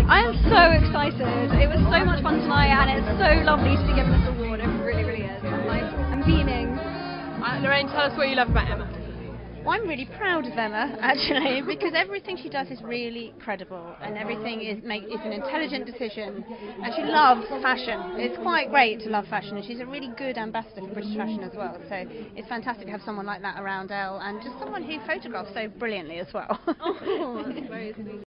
I am so excited. It was so much fun tonight, and it's so lovely to be given this award. It really, really is. I'm beaming. Lorraine, tell us what you love about Emma. Well, I'm really proud of Emma, actually, because everything she does is really credible, and everything is an intelligent decision, and she loves fashion. It's quite great to love fashion, and she's a really good ambassador for British fashion as well, so it's fantastic to have someone like that around Elle, and just someone who photographs so brilliantly as well. Oh, that's very sweet.